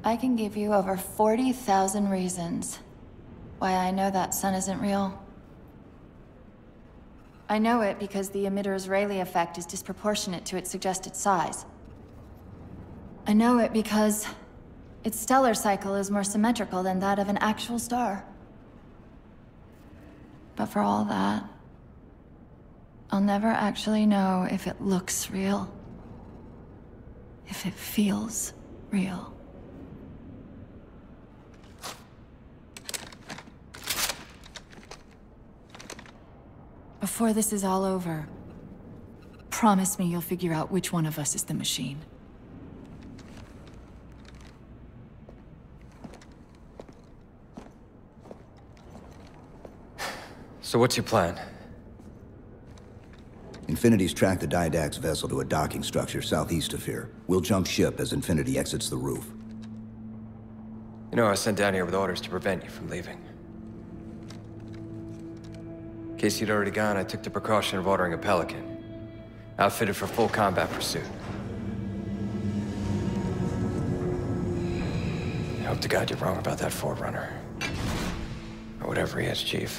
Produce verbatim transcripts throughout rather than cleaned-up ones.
I can give you over forty thousand reasons why I know that sun isn't real. I know it because the emitter's Rayleigh effect is disproportionate to its suggested size. I know it because its stellar cycle is more symmetrical than that of an actual star. But for all that, I'll never actually know if it looks real. If it feels real. Before this is all over, promise me you'll figure out which one of us is the machine. So what's your plan? Infinity's tracked the Didact's vessel to a docking structure southeast of here. We'll jump ship as Infinity exits the roof. You know, I was sent down here with orders to prevent you from leaving. In case you'd already gone, I took the precaution of ordering a Pelican, outfitted for full combat pursuit. I hope to God you're wrong about that Forerunner. Or whatever he is, Chief.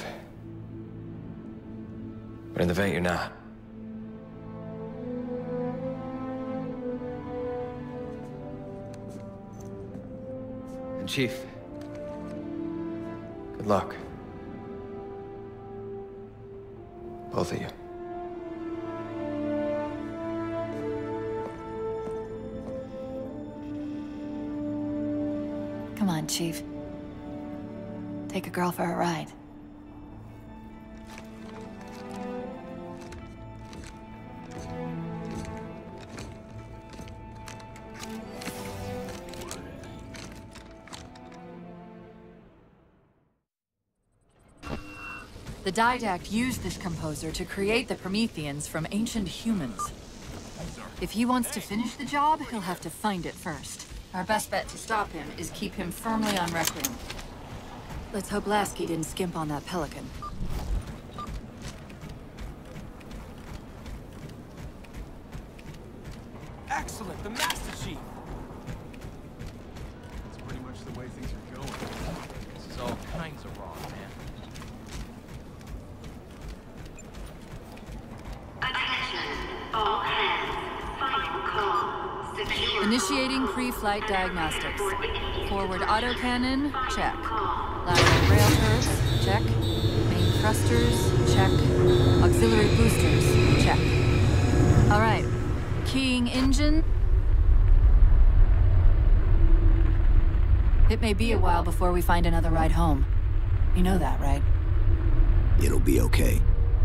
But in the event you're not. And Chief, good luck. Both of you. Come on, Chief. Take a girl for a ride. The Didact used this composer to create the Prometheans from ancient humans. If he wants to finish the job, he'll have to find it first. Our best bet to stop him is keep him firmly on Requiem. Let's hope Lasky didn't skimp on that Pelican. Excellent, the Master Chief! That's pretty much the way things are going. This is all kinds of wrong, man. All hands. Final call. Secure. Initiating pre-flight diagnostics. Forward autocannon, check. Lateral rail curves, check. Main thrusters, check. Auxiliary boosters, check. All right. Keying engine. It may be a while before we find another ride home. You know that, right? It'll be okay.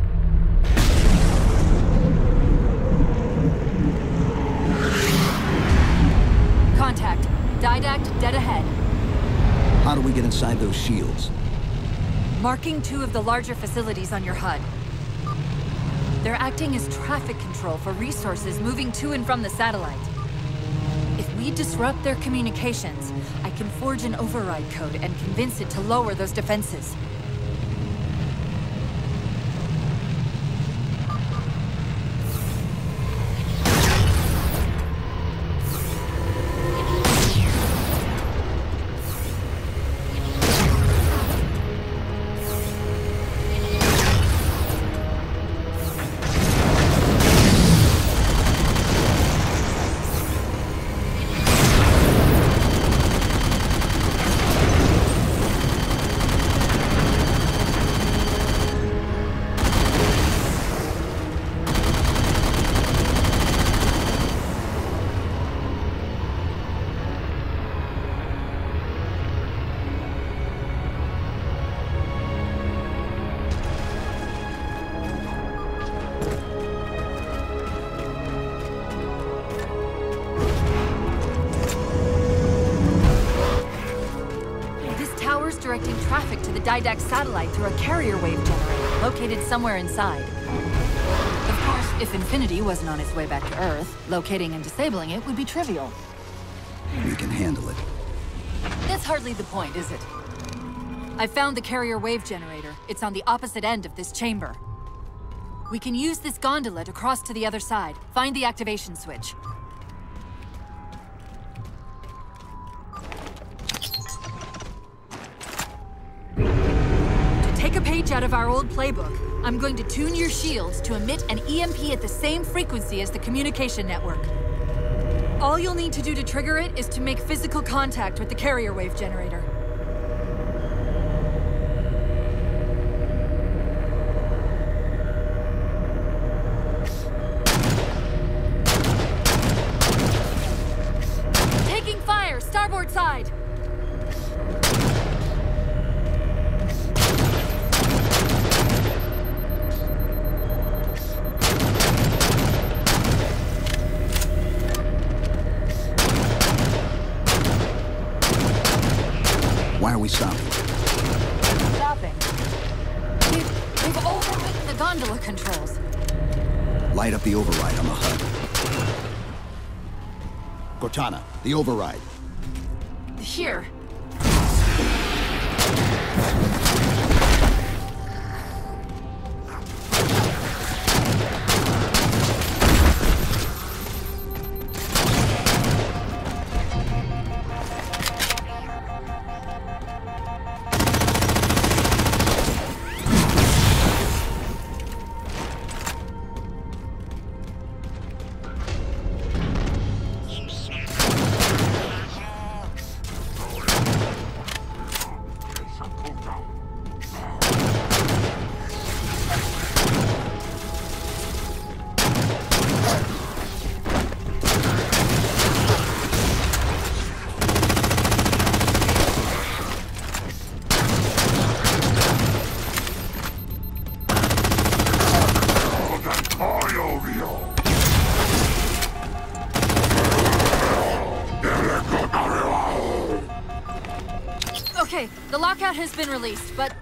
Contact. Didact dead ahead. How do we get inside those shields? Marking two of the larger facilities on your H U D. They're acting as traffic control for resources moving to and from the satellite. If we disrupt their communications, I can forge an override code and convince it to lower those defenses. Directing traffic to the Didact satellite through a carrier wave generator located somewhere inside. Of course, if Infinity wasn't on its way back to Earth, locating and disabling it would be trivial. We can handle it. That's hardly the point, is it? I found the carrier wave generator. It's on the opposite end of this chamber. We can use this gondola to cross to the other side. Find the activation switch. page out of our old playbook. I'm going to tune your shields to emit an E M P at the same frequency as the communication network. All you'll need to do to trigger it is to make physical contact with the carrier wave generator. Taking fire, starboard side! Why are we stopping? Stopping? We've, we've overridden the gondola controls. Light up the override on the H U D. Cortana, the override. Here. Okay, the lockout has been released, but...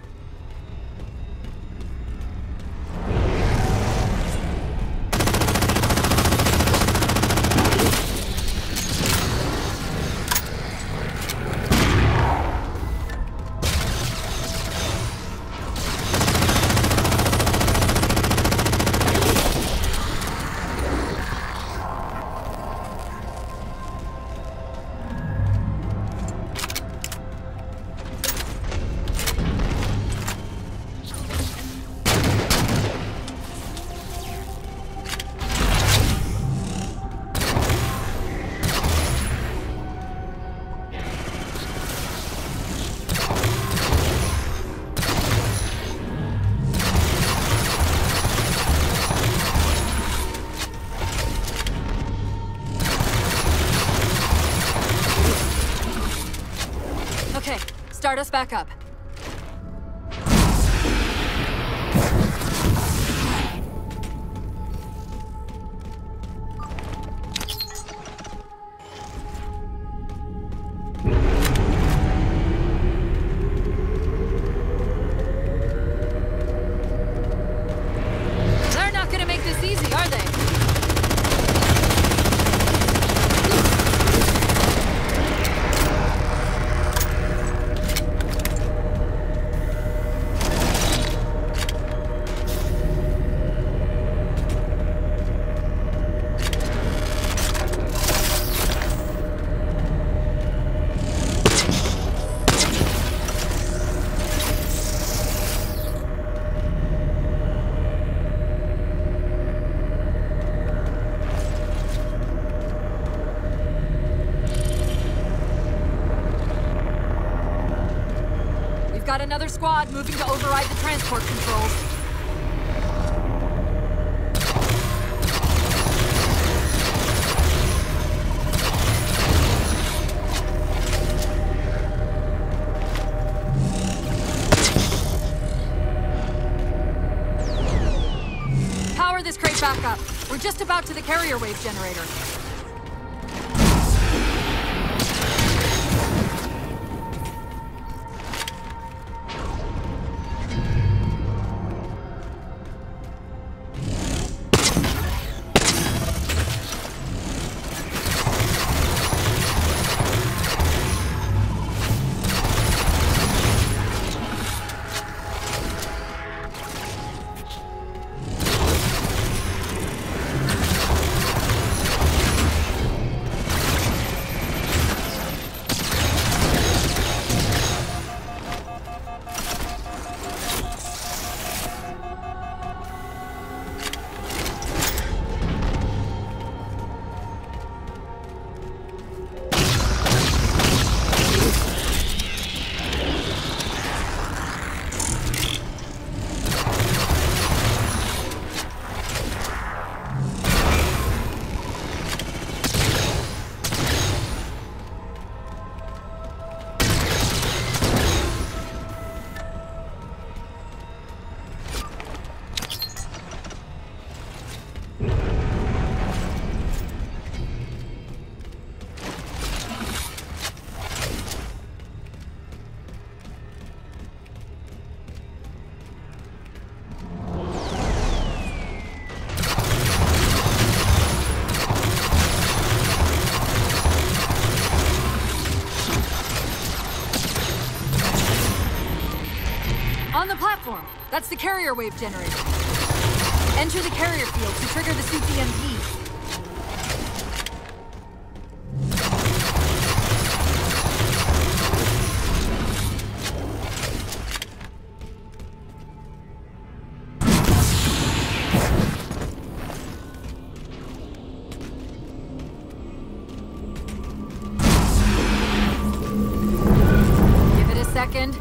Start us back up. They're not gonna make this easy, are they? Got another squad moving to override the transport controls. Power this crate back up. We're just about to the carrier wave generator. On the platform! That's the carrier wave generator. Enter the carrier field to trigger the suit's E M P. Give it a second.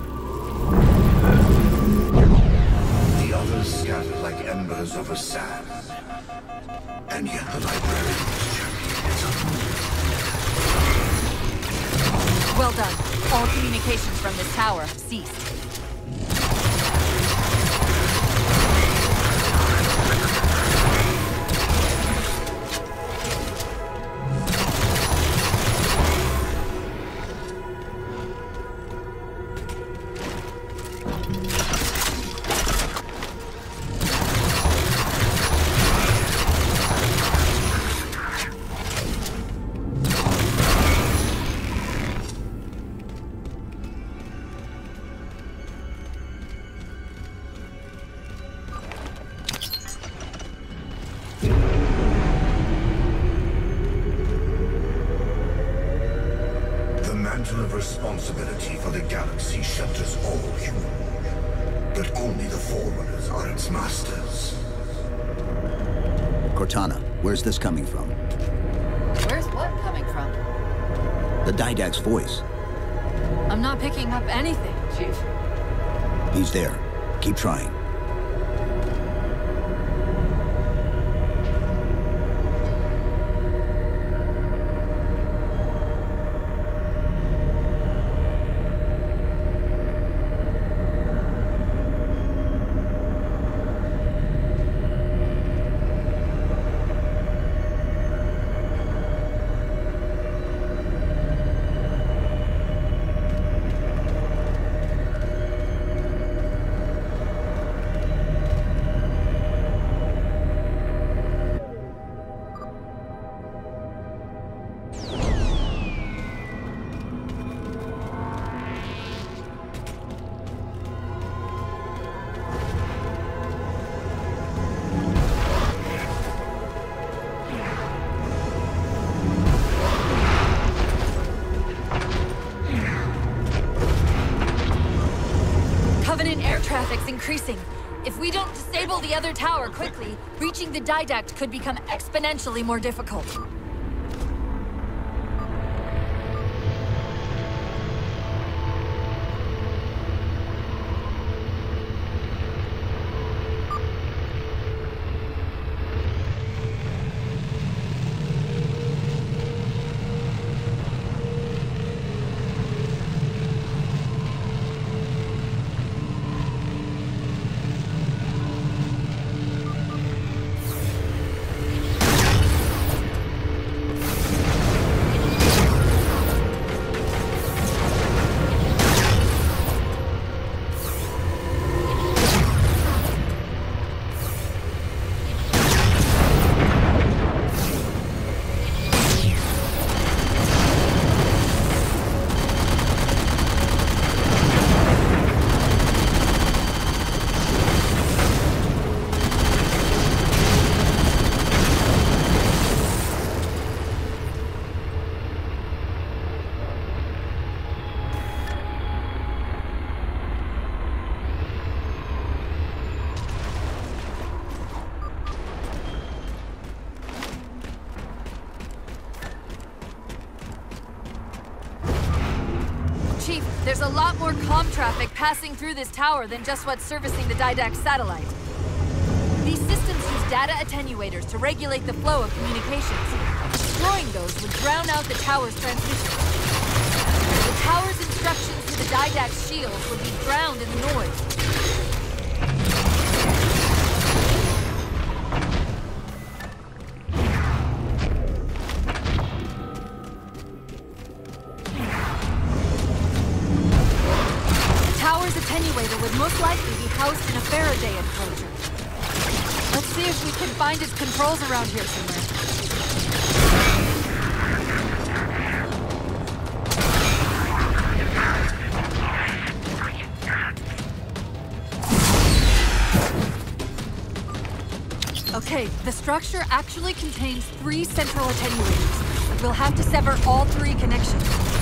The others scattered like embers over sand. And yet the librarian's champion is unmoved. Well done. All communications from this tower have ceased. The mantle of responsibility for the galaxy shelters all human. But only the Forerunners are its masters. Cortana, where's this coming from? Where's what coming from? The Didact's voice. I'm not picking up anything, Chief. He's there. Keep trying. Covenant air traffic's increasing. If we don't disable the other tower quickly, reaching the Didact could become exponentially more difficult. Chief, there's a lot more comm traffic passing through this tower than just what's servicing the Didact satellite. These systems use data attenuators to regulate the flow of communications. Destroying those would drown out the tower's transmission. The tower's instructions to the Didact's shields would be drowned in the noise. Attenuator would most likely be housed in a Faraday enclosure. Let's see if we can find its controls around here somewhere. Okay, the structure actually contains three central attenuators. We'll have to sever all three connections.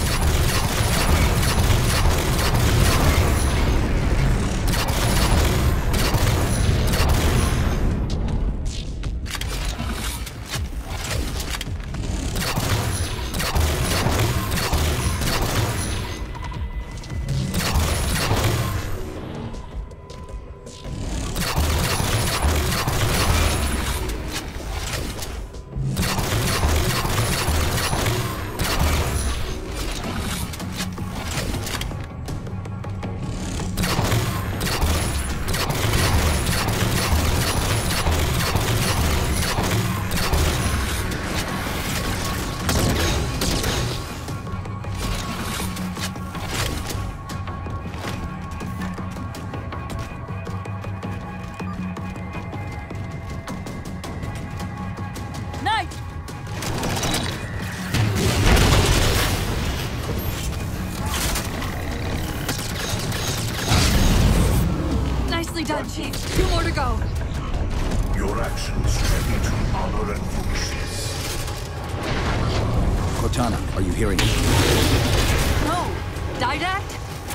Done, Chief. Two more to go. Your actions tribute to honor and foolishness. Cortana, are you hearing me? No. Didact?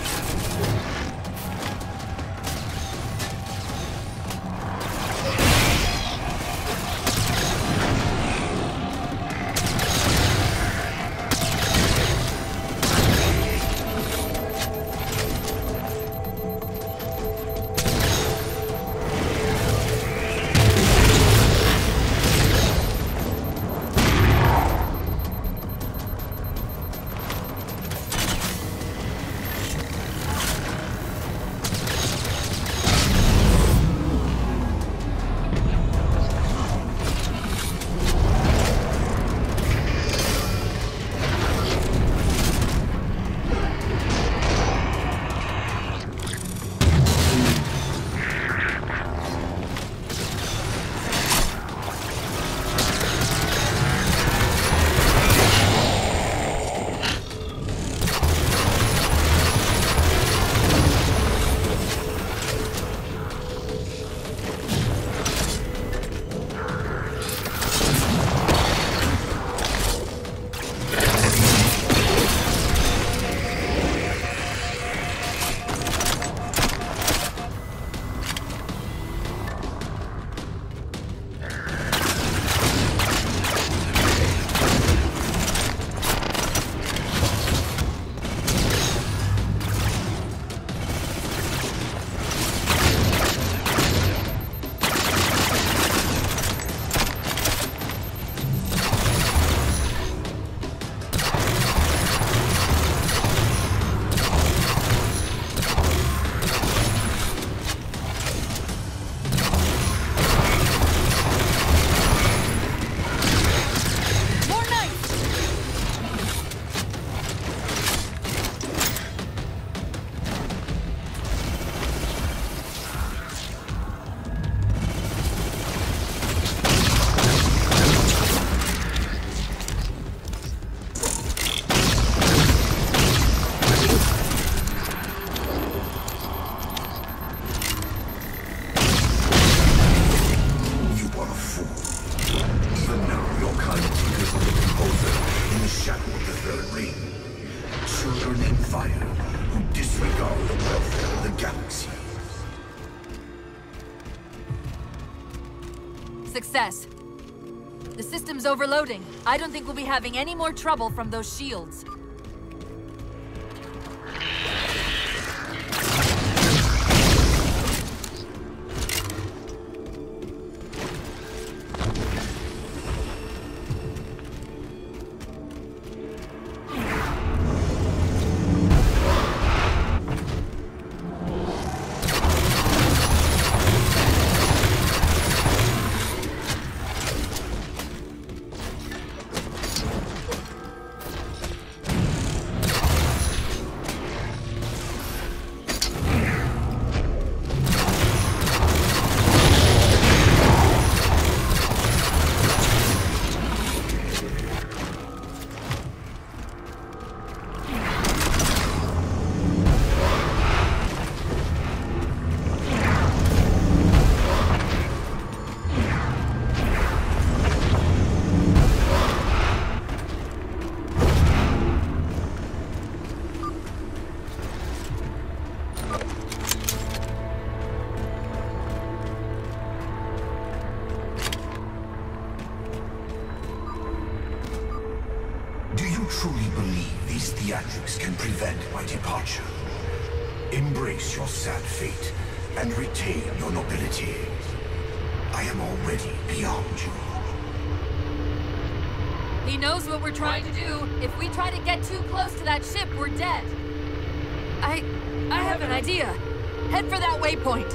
Success. The system's overloading. I don't think we'll be having any more trouble from those shields. these theatrics can prevent my departure. Embrace your sad fate and retain your nobility. I am already beyond you. He knows what we're trying to do. If we try to get too close to that ship, we're dead. I... I have an idea. Head for that waypoint.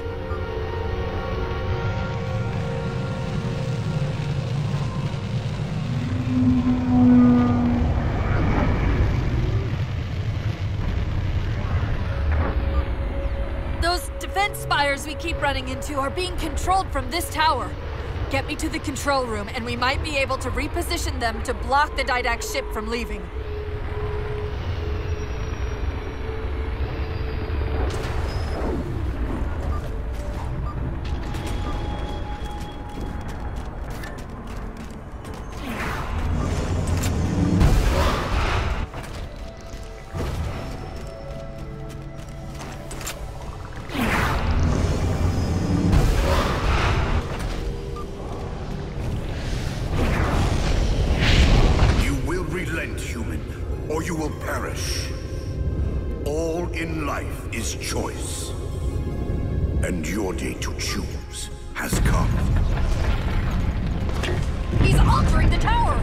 Those defense spires we keep running into are being controlled from this tower. Get me to the control room, and we might be able to reposition them to block the Didact ship from leaving. Or you will perish. All in life is choice. And your day to choose has come. He's altering the tower!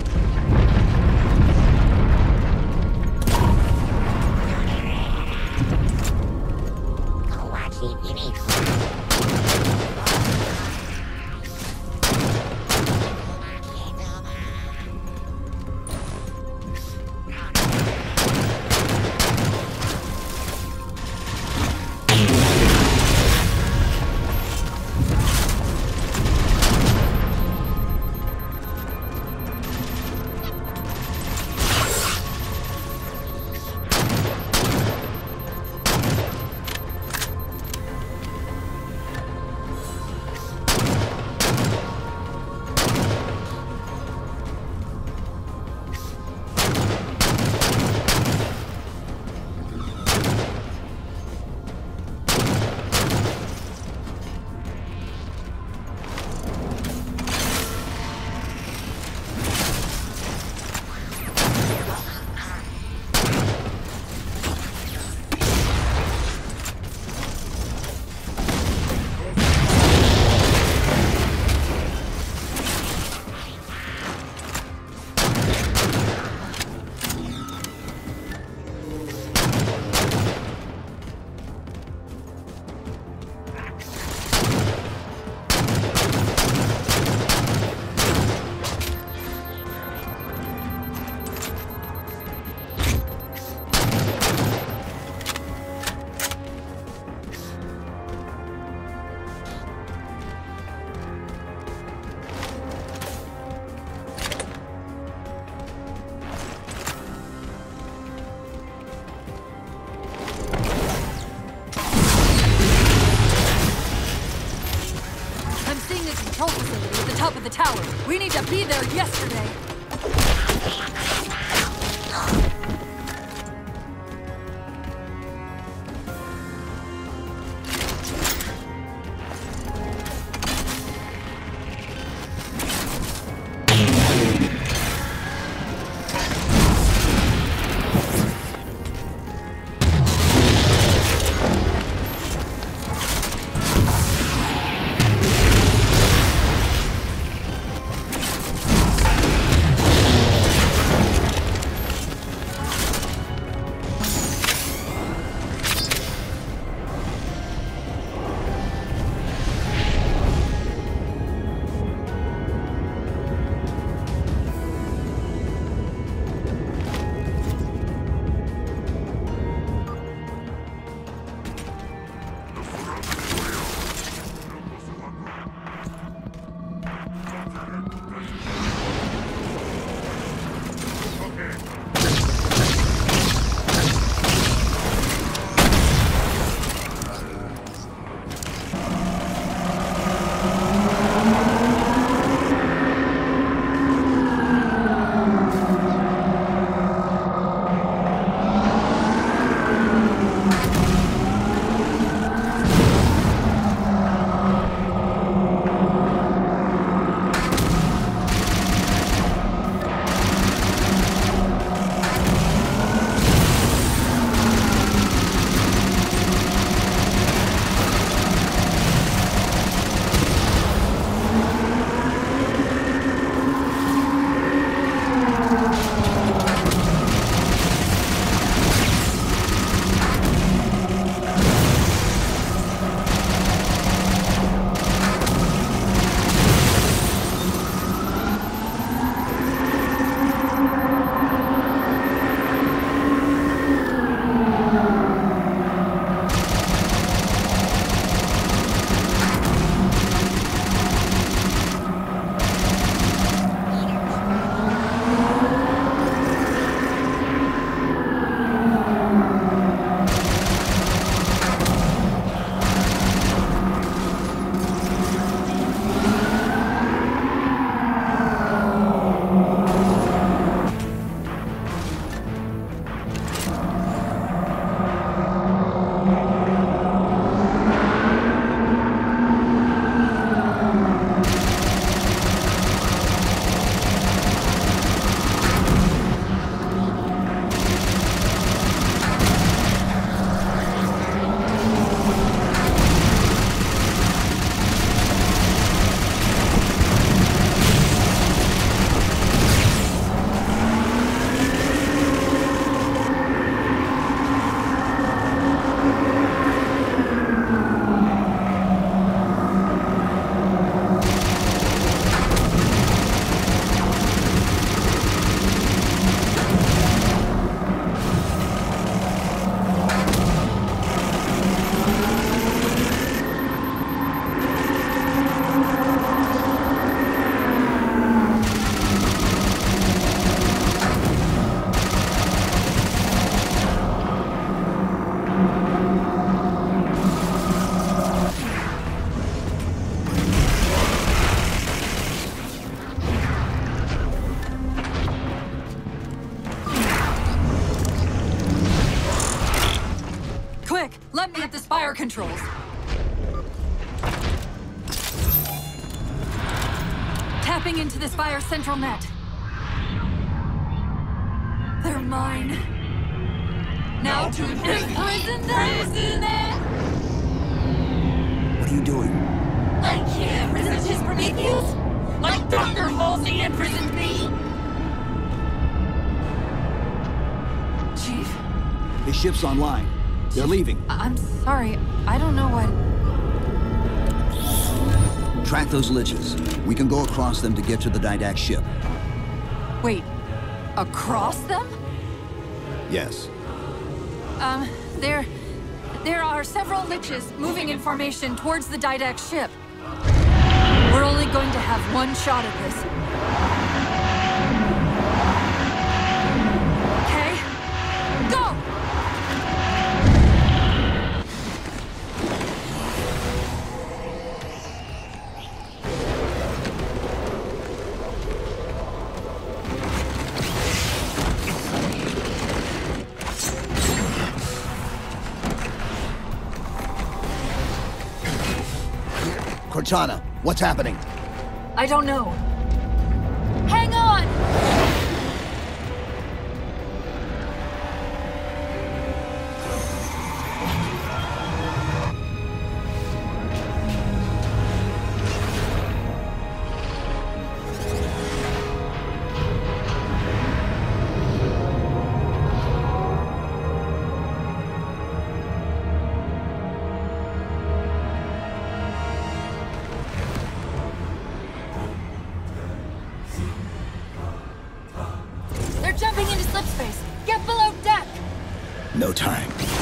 Top of the tower. We need to be there yesterday. Let me at the spire controls. Tapping into the spire central net. They're mine. Now to imprison them! What are you doing? I can't resist his Prometheus! Like Doctor Halsey imprisoned me! Chief, The ship's online. They're leaving. I- I'm sorry. I don't know what... Track those liches. We can go across them to get to the Didact ship. Wait, across them? Yes. Um, there... There are several liches moving in formation towards the Didact ship. We're only going to have one shot at this. Okay? Go! Cortana, what's happening? I don't know. Hang on! They're jumping into slip space. Get below deck! No time.